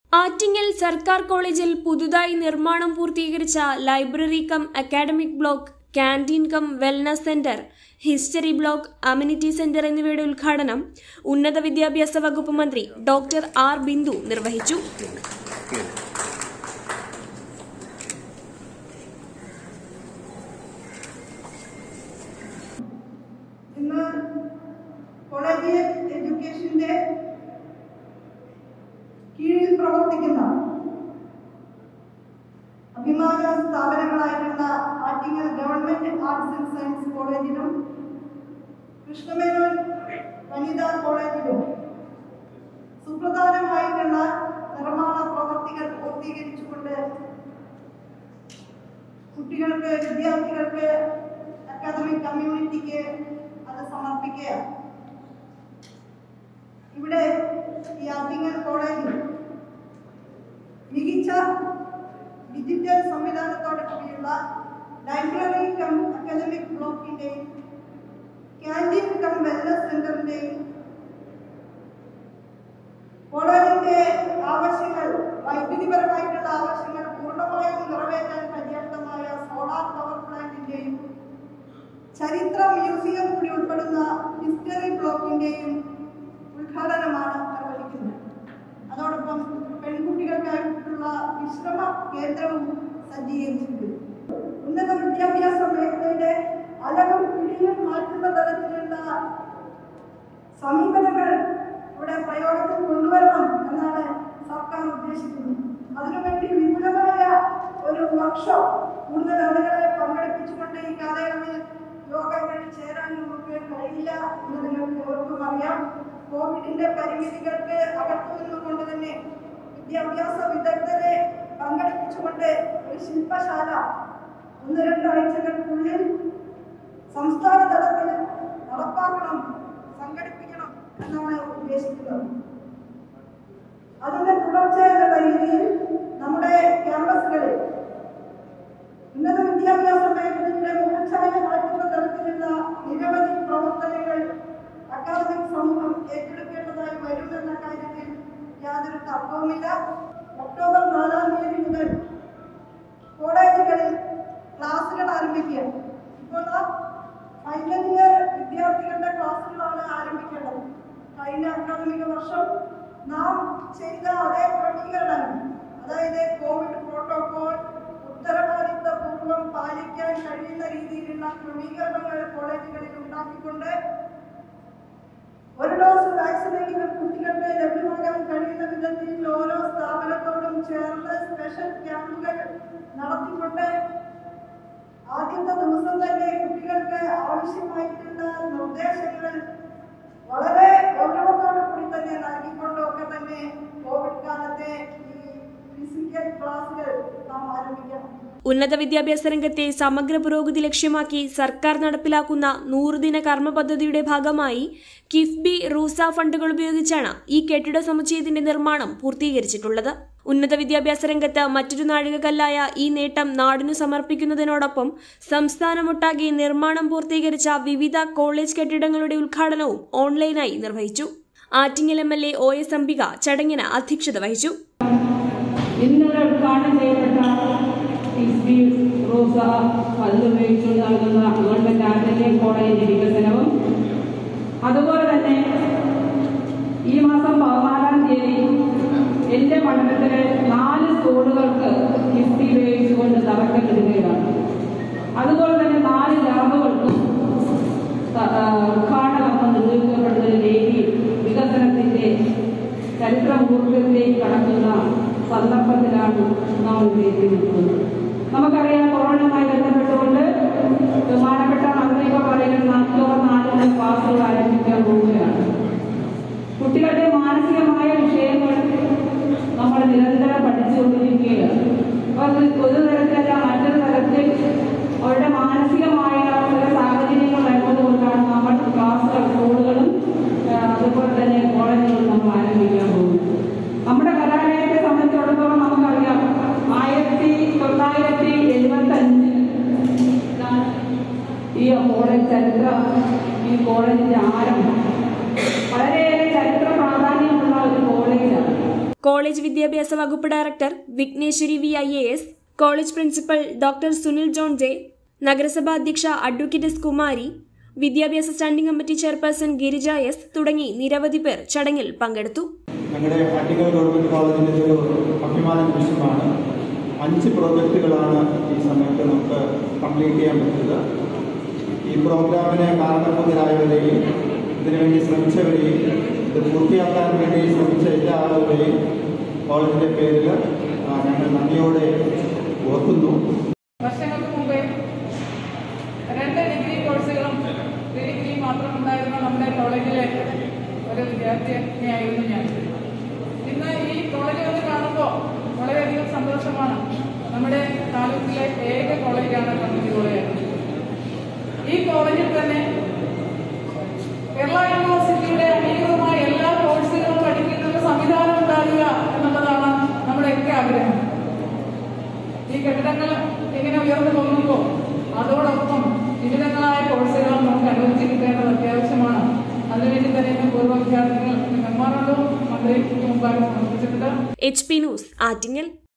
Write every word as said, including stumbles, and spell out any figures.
ആറ്റിങ്ങൽ സർക്കാർ കോളേജിൽ പുതുതായി നിർമ്മാണം പൂർത്തീകരിച്ച library cum academic block, canteen cum wellness centre, history block, amenity centre എന്നിവയുടെ ഉദ്ഘാടനം ഉന്നത വിദ്യാഭ്യാസ വകുപ്പ് മന്ത്രി ഡോക്ടർ ആർ ബിന്ദു നിർവഹിച്ചു. കീഴിൽ പ്രവർത്തിക്കുന്ന അഭിമാന സ്ഥാപനങ്ങളായിട്ടുള്ള Attingal government arts and science കോളേജിലും കൃഷ്ണമേനോൻ വനിതാ കോളേജിലും സുപ്രധാനമായിട്ടുള്ള നിർമ്മാണ പ്രവർത്തികൾ പൂർത്തീകരിച്ചുകൊണ്ട് കുട്ടികൾക്ക്, വിദ്യാർത്ഥികൾക്ക്, അക്കാദമിക് കമ്മ്യൂണിറ്റിക്ക് അത് സമർപ്പിക്കുകയാണ്. ഇവിടെ ഈ ആറ്റിങ്ങൽ കോളേജിൽ മികച്ച ഡിജിറ്റൽ സംവിധാനത്തോടെ കൂടിയുള്ള ലൈബ്രറി കം അക്കാദമിക് ബ്ലോക്കിന്റെയും ക്യാന്റീൻ കം വെൽനസ് സെന്ററിന്റെയും കോളേജിന്റെ ആവശ്യങ്ങൾ, വൈദ്യുതിപരമായിട്ടുള്ള ആവശ്യങ്ങൾ പൂർണ്ണമായും നിറവേറ്റാൻ പര്യാപ്തമായ സോളാർ പവർ പ്ലാന്റിന്റെയും ചരിത്ര മ്യൂസിയം കൂടി ഉൾപ്പെടുന്ന ഹിസ്റ്ററി ബ്ലോക്കിന്റെയും ഉദ്ഘാടനമാണ് നിർവഹിക്കുന്നത്. അതോടൊപ്പം പെൺകുട്ടികൾക്കായിട്ടുള്ള വിശ്രമ കേന്ദ്രവും സജ്ജീകരിച്ചിട്ടുണ്ട്. ഉന്നത വിദ്യാഭ്യാസ മേഖലയുടെ അലകും പിടിയും മാറ്റുന്ന തരത്തിലുള്ള സമീപനങ്ങൾ ഇവിടെ പ്രയോഗത്തിൽ കൊണ്ടുവരണം എന്നാണ് സർക്കാർ ഉദ്ദേശിക്കുന്നത്. അതിനുവേണ്ടി വിപുലമായ ഒരു വർക്ക്ഷോപ്പ് കൂടുതൽ ആളുകളെ പങ്കെടുപ്പിച്ചുകൊണ്ട് ഈ കാലയളവിൽ യോഗങ്ങളിൽ ചേരാൻ നമുക്ക് കഴിയില്ല എന്ന് നിങ്ങൾക്ക് ഓർക്കും അറിയാം. കോവിഡിന്റെ പരിമിതികൾക്ക് അകത്തു നിന്നുകൊണ്ട് തന്നെ വിദ്യാഭ്യാസ വിദഗ്ധരെ പങ്കെടുപ്പിച്ചുകൊണ്ട് ഒരു ശില്പശാല ഒന്ന് രണ്ടാഴ്ചകൾക്കുള്ളിൽ സംസ്ഥാന തലത്തിൽ നടപ്പാക്കണം, സംഘടിപ്പിക്കണം എന്നാണ് ഉദ്ദേശിക്കുന്നത്. അതിന്റെ തുടർച്ച എന്നുള്ള രീതിയിൽ നമ്മുടെ ക്യാമ്പസുകളിൽ ഉന്നത വിദ്യാഭ്യാസ മേഖലയുടെ മുഖച്ഛായ മാറ്റുന്ന തരത്തിലുള്ള നിരവധി പ്രവർത്തനങ്ങൾ അക്കാദമിക് സമൂഹം ഏറ്റെടുക്കേണ്ടതായി വരുമെന്ന കാര്യത്തിൽ യാതൊരു തർക്കവുമില്ല. ഒക്ടോബർ നാലാം തീയതി മുതൽ കോളേജുകളിൽ ക്ലാസുകൾ ആരംഭിക്കുക. ഇപ്പോൾ ഫൈനൽ ഇയർ വിദ്യാർത്ഥികളുടെ ക്ലാസുകളാണ് ആരംഭിക്കേണ്ടത്. കഴിഞ്ഞ അക്കാദമിക വർഷം നാം ചെയ്ത അതേ ക്രമീകരണം, അതായത് കോവിഡ് പ്രോട്ടോകോൾ ഉത്തരവാദിത്തപൂർവ്വം പാലിക്കാൻ കഴിയുന്ന രീതിയിലുള്ള ക്രമീകരണങ്ങൾ കോളേജുകളിൽ ഉണ്ടാക്കിക്കൊണ്ട് ഒരു ഡോസ് വാക്സിനെങ്കിലും കുട്ടികൾക്ക് ലഭ്യമാകാൻ കഴിയുന്ന വിധത്തിൽ ഓരോ സ്ഥാപനത്തോടും ചേർന്ന് സ്പെഷ്യൽ ക്യാമ്പുകൾ നടത്തിക്കൊണ്ട് ആദ്യത്തെ ദിവസം തന്നെ കുട്ടികൾക്ക് ആവശ്യമായിട്ടുള്ള നിർദ്ദേശങ്ങൾ വളരെ ഗൗരവത്തോടു കൂടി തന്നെ നൽകിക്കൊണ്ടൊക്കെ തന്നെ കോവിഡ് കാലത്തെ ഈ ഫിസിക്കൽ ക്ലാസുകൾ നാം ആരംഭിക്കണം. ഉന്നത വിദ്യാഭ്യാസ രംഗത്തെ സമഗ്ര പുരോഗതി ലക്ഷ്യമാക്കി സർക്കാർ നടപ്പിലാക്കുന്ന നൂറുദിന കർമ്മ പദ്ധതിയുടെ ഭാഗമായി കിഫ്ബി, റൂസ ഫണ്ടുകൾ ഉപയോഗിച്ചാണ് ഈ കെട്ടിട സമുച്ചയത്തിന്റെ നിർമ്മാണം പൂർത്തീകരിച്ചിട്ടുള്ളത്. ഉന്നത വിദ്യാഭ്യാസ രംഗത്ത് മറ്റൊരു നാഴികക്കല്ലായ ഈ നേട്ടം നാടിനു സമർപ്പിക്കുന്നതിനോടൊപ്പം സംസ്ഥാനമൊട്ടാകെ നിർമ്മാണം പൂർത്തീകരിച്ച വിവിധ കോളേജ് കെട്ടിടങ്ങളുടെ ഉദ്ഘാടനവും ഓൺലൈനായി നിർവഹിച്ചു. Attingal M L A O S Ambika ചടങ്ങിന് അധ്യക്ഷത വഹിച്ചു. ഇന്നലെ ഉദ്ഘാടനം ചെയ്യപ്പെട്ട കിഫ്ബി, റൂസ ഫണ്ട് ഉപയോഗിച്ചുകൊണ്ട് നൽകുന്ന ഗവൺമെന്റ് ആർട്സ് കോളേജിന്റെ വികസനവും, അതുപോലെ തന്നെ ഈ മാസം പതിനാലാം തീയതി എന്റെ മണ്ഡലത്തിലെ നാല് സ്കൂളുകൾക്ക് കിഫ്ബി ഉപയോഗിച്ചുകൊണ്ട് തറക്കല്ലിടുകയാണ്. അതുപോലെ തന്നെ നാല് ലാബുകൾക്കും ഉദ്ഘാടനം നിർവഹിക്കപ്പെടുന്ന രീതി വികസനത്തിന്റെ ചരിത്ര മുഹൂർത്തത്തിലേക്ക് കടക്കുന്ന സന്ദർഭത്തിലാണ് നാം ഇവിടെ നിൽക്കുന്നത്. നമുക്കറിയാം, കൊറോണയുമായി ബന്ധപ്പെട്ടുകൊണ്ട് ബഹുമാനപ്പെട്ട മന്ത്രി ഇപ്പോൾ പറയുന്ന ഒക്ടോബർ നാലിന് ക്ലാസുകൾ ആരംഭിക്കാൻ പോവുകയാണ്. കുട്ടികളുടെ മാനസികമായ വിഷയങ്ങൾ നമ്മൾ നിരന്തരം പഠിച്ചുകൊണ്ടിരിക്കുകയാണ്. അപ്പോൾ ഒരു തരത്തിലല്ല മറ്റൊരു തരത്തിൽ അവരുടെ മാനസികമായ ചില സാഹചര്യങ്ങൾ വരുന്നതുകൊണ്ടാണ് നമ്മൾ ക്ലാസുകൾ, സ്കൂളുകളും അതുപോലെ തന്നെ കോളേജുകളും നമ്മൾ ആരംഭിക്കാൻ പോകുന്നത്. നമ്മുടെ കലാലയത്തെ സംബന്ധിച്ചിടത്തോളം നമുക്കറിയാം, ആയിരത്തി തൊള്ളായിരത്തി എഴുപത്തി അഞ്ചിൽ ഈ കോളേജ് ചരിത്ര ഈ കോളേജിന്റെ ആരംഭം വളരെയേറെ ചരിത്ര പ്രാധാന്യമുള്ള ഒരു കോളേജാണ്. കോളേജ് വിദ്യാഭ്യാസ വകുപ്പ് director Vighneshwari V I A S, college principal doctor Sunil John J, നഗരസഭാ അധ്യക്ഷ അഡ്വക്കേറ്റ് എസ് കുമാരി, വിദ്യാഭ്യാസ standing committee chairperson Girija S തുടങ്ങി നിരവധി പേർ ചടങ്ങിൽ പങ്കെടുത്തു. ഞങ്ങളുടെ ആറ്റിങ്ങൽ ഗവൺമെന്റ് കോളേജിന്റെ ഒരു അഭിമാന നിമിഷമാണ്. അഞ്ച് പ്രോജക്റ്റുകളാണ് ഈ സമയത്ത് നമുക്ക് കംപ്ലീറ്റ് ചെയ്യാൻ പറ്റുന്നത്. ഈ പ്രോഗ്രാമിന് കാരണഭൂതരായവരെയും ഇതിനുവേണ്ടി ശ്രമിച്ചവരെയും ഇത് പൂർത്തിയാക്കാൻ വേണ്ടി ശ്രമിച്ച എല്ലാ ആളുകളെയും കോളേജിന്റെ പേരിൽ ഞങ്ങൾ നന്ദിയോടെ ഓർക്കുന്നു. വർഷങ്ങൾക്ക് മുമ്പേ രണ്ട് ഡിഗ്രി കോഴ്സുകളും ഡിഗ്രി മാത്രം ഉണ്ടായിരുന്ന നമ്മുടെ കോളേജിലെ ഒരു വിദ്യാർത്ഥിനിയായിരുന്നു ഞാൻ. ഇന്ന് ഈ കോളേജ് വന്ന് കാണുമ്പോൾ വളരെയധികം സന്തോഷമാണ്. നമ്മുടെ താലൂക്കിലെ ഏക കോളേജാണ് കമ്മ്യൂണിറ്റി കോളേജ്. ഈ കോളേജിൽ തന്നെ കേരള യൂണിവേഴ്സിറ്റിയുടെ അംഗീകൃതമായ എല്ലാ കോഴ്സുകളും പഠിക്കുന്ന ഒരു സംവിധാനം ഉണ്ടാകുക എന്നുള്ളതാണ് നമ്മുടെയൊക്കെ ആഗ്രഹം. ഈ കെട്ടിടങ്ങൾ ഇങ്ങനെ ഉയർന്നു പോകുമ്പോൾ അതോടൊപ്പം വിവിധങ്ങളായ കോഴ്സുകളും നമുക്ക് അനുവദിച്ച് കിട്ടേണ്ടത് അത്യാവശ്യമാണ്. അതിനുവേണ്ടി തന്നെ പൂർവ്വ വിദ്യാർത്ഥികൾ മെമ്മോറണ്ടവും മന്ത്രിക്ക് മുമ്പാകെ സമർപ്പിച്ചിട്ടുണ്ട്. H P news Attingal.